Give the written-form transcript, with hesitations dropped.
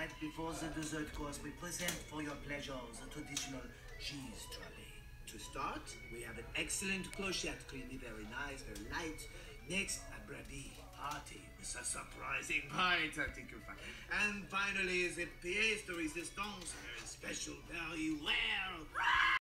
Tonight, before the dessert course, we present for your pleasure the traditional cheese trolley. To start, we have an excellent clochette, cleanly very nice, very light. Next, a brebis, hearty, with a surprising bite, I think you'll find. And finally, the pièce de résistance, very special, very rare.